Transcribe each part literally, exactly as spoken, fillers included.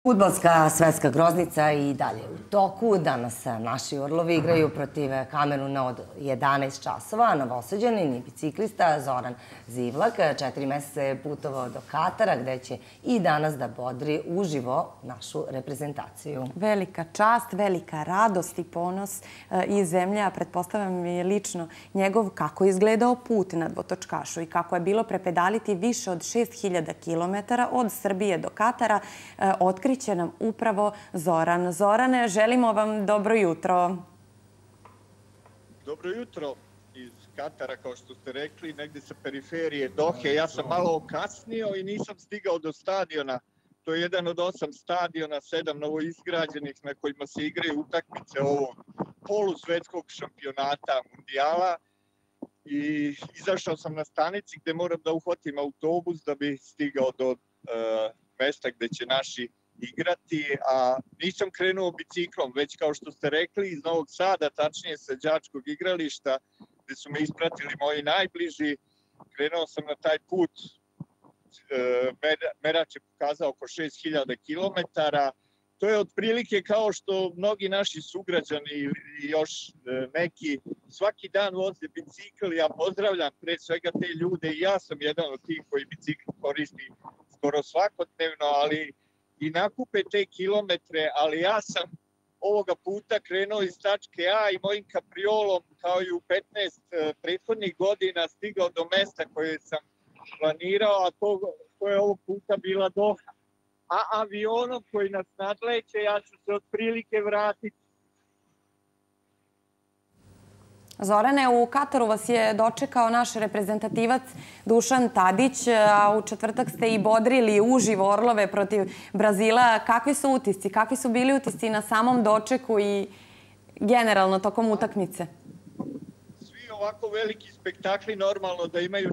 Fudbalska svetska groznica i dalje u toku. Danas naši Orlovi igraju protiv Kameruna od jedanaest časova. Novosađanin i biciklista Zoran Zivlak četiri meseca je putovao do Katara, gde će i danas da bodri uživo našu reprezentaciju. Velika čast, velika radost i ponos i zemlja. Pretpostavljam je lično njegov kako je izgledao put na dvotočkašu i kako je bilo prepedaliti više od šest hiljada kilometara od Srbije do Katara. Otkriće će nam upravo Zoran. Zorane, želimo vam dobro jutro. Dobro jutro iz Katara, kao što ste rekli, negde sa periferije Dohe. Ja sam malo okasnio i nisam stigao do stadiona. To je jedan od osam stadiona, sedam novoizgrađenih na kojima se igraju utakmice ovog polusvetskog šampionata mundijala. I izašao sam na stanici gde moram da uhvatim autobus da bi stigao do uh, mesta gde će naši igrati, a nisam krenuo biciklom, već kao što ste rekli iz Novog Sada, tačnije sa đačkog igrališta, gde su me ispratili moji najbliži. Krenuo sam na taj put, merač je pokazao oko šest hiljada kilometara. To je otprilike kao što mnogi naši sugrađani i još neki svaki dan voze bicikl. Ja pozdravljam pre svega te ljude i ja sam jedan od tih koji bicikl koristi skoro svakodnevno, ali i nakupe te kilometre, ali ja sam ovoga puta krenuo iz tačke A i mojim kapriolom, kao i u petnaest prethodnih godina, stigao do mesta koje sam planirao, a to, to je ovog puta bila Doha. A avionom koji nas nadleće, ja ću se otprilike vratiti. Zorane, u Kataru vas je dočekao naš reprezentativac Dušan Tadić, a u četvrtak ste i bodrili uživo Orlove protiv Brazila. Kakvi su utisci? Kakvi su bili utisci na samom dočeku i generalno tokom utakmice? Svi ovako veliki spektakli normalno da imaju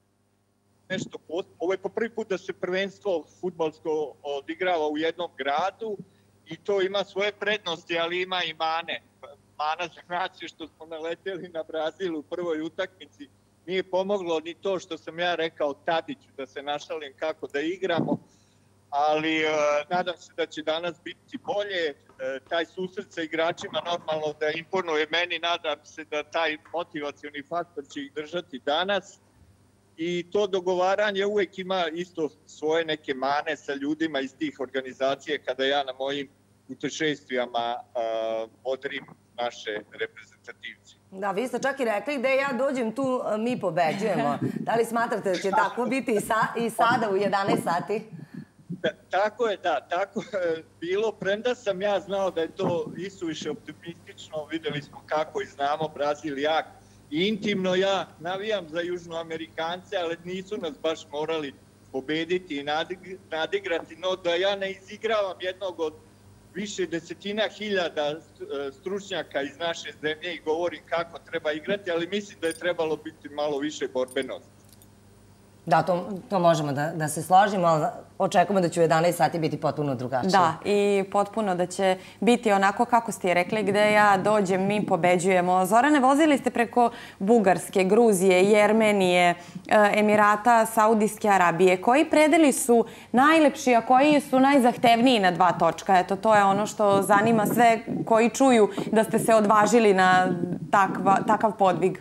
nešto post. Ovo je po prvi put da se prvenstvo fudbalsko odigrava u jednom gradu i to ima svoje prednosti, ali ima i mane. Mana za nas je što smo naleteli na Brazil u prvoj utakmici. Nije pomoglo ni to što sam ja rekao Tadiću da se našalim kako da igramo, ali uh, nadam se da će danas biti bolje. Uh, taj susret sa igračima normalno da imponuje meni, nadam se da taj motivacioni faktor će ih držati danas. I to dogovaranje uvek ima isto svoje neke mane sa ljudima iz tih organizacije kada ja na mojim putešestvijama uh, odrim naše reprezentativci. Da, vi ste čak i rekli gde ja dođem tu mi pobeđujemo. Da li smatrate da će tako biti i, sa, i sada u jedanaest sati? Da, tako je, da. Tako je bilo, premda sam ja znao da je to isuviše optimistično. Videli smo kako i znamo, Brazil jak. I intimno ja navijam za Južnoamerikance, ali nisu nas baš morali pobediti i nadigrati. No da ja ne izigravam jednog od više desetina hiljada stručnjaka iz naše zemlje i govorim kako treba igrati, ali mislim da je trebalo biti malo više borbenosti. Da, to, to možemo da, da se složimo, ali očekujemo da će u jedanaest sati biti potpuno drugačije. Da, i potpuno da će biti onako kako ste rekli, gde ja dođem, mi pobeđujemo. Zorane, vozili ste preko Bugarske, Gruzije, Jermenije, Emirata, Saudijske Arabije. Koji predeli su najlepši, a koji su najzahtevniji na dva točka? Eto, to je ono što zanima sve koji čuju da ste se odvažili na takva, takav podvig.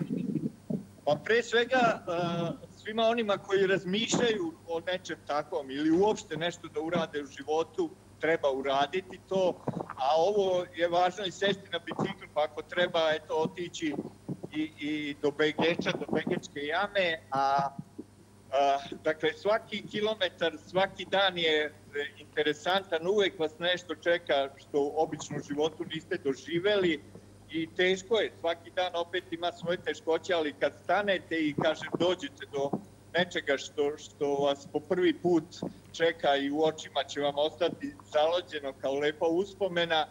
Pa pre svega svima onima koji razmišljaju o nečem takvom ili uopšte nešto da urade u životu, treba uraditi to, a ovo je važno i sesti na bicikl, pa ako treba eto, otići i, i do Begeča, do Begečke jame, a, a dakle svaki kilometar, svaki dan je interesantan, uvek vas nešto čeka što obično u životu niste doživeli. I teško je, svaki dan opet ima svoje teškoće, ali kad stanete i kažem dođete do nečega što, što vas po prvi put čeka i u očima će vam ostati zalođeno kao lepa uspomena,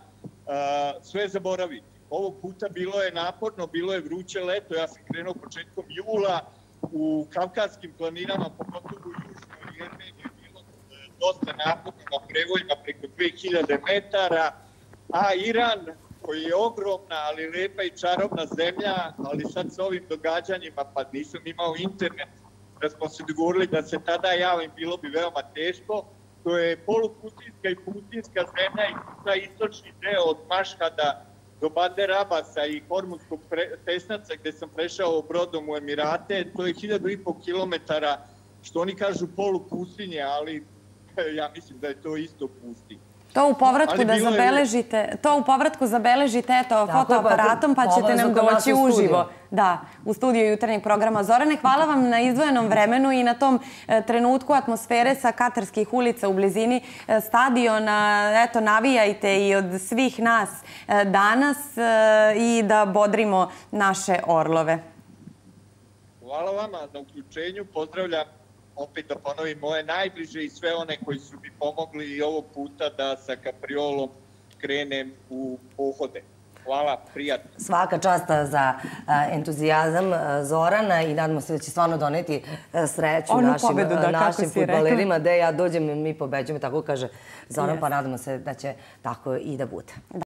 sve zaboravite. Ovog puta bilo je naporno, bilo je vruće leto, ja sam krenuo početkom jula, u Kavkazskim planinama, pogotovo u Južnoj Jermeniji je bilo dosta naporno na prevoljima preko dve hiljade metara, a Iran koji je ogromna, ali lepa i čarobna zemlja, ali sad s ovim događanjima, pa nisam imao internet, da smo se dogovorili da se tada javim, bilo bi veoma teško. što je polupustinska i pustinska zemlja i taj istočni deo od Mašhada do Bandar Abasa i Hormuzskog tesnaca gde sam prešao brodom u Emirate, to je hiljadu i po kilometara, što oni kažu polupustinje, ali ja mislim da je to isto pustinje. To u povratku da zabeležite, to u povratku zabeležite, eto, fotoaparatom, pa ćete nam doći uživo. Da, u studiju jutarnjeg programa. Zorane, hvala vam na izdvojenom vremenu i na tom trenutku atmosfere sa katarskih ulica u blizini stadiona. Eto, navijajte i od svih nas danas i da bodrimo naše orlove. Hvala vama na uključenju, pozdravljam. Opet da ponovim moje najbliže i sve one koji su mi pomogli i ovog puta da sa kapriolom krenem u pohode. Hvala, prijatno. Svaka čast za entuzijazam Zorana i nadamo se da će stvarno doneti sreću našim fudbalerima. Da ja dođem, mi pobeđujemo, tako kaže Zoran, pa nadamo se da će tako i da bude.